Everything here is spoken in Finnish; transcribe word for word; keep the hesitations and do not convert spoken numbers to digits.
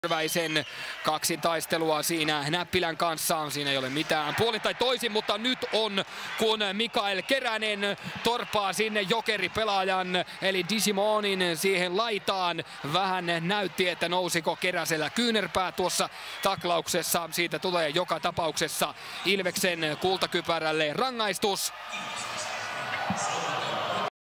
Järväisen kaksitaistelua siinä Näppilän kanssa. Siinä ei ole mitään puolin tai toisin, mutta nyt on, kun Mikael Keränen torpaa sinne jokeripelaajan eli Digimonin siihen laitaan. Vähän näytti, että nousiko Keräsellä kyynärpää tuossa taklauksessa. Siitä tulee joka tapauksessa Ilveksen kultakypärälle rangaistus.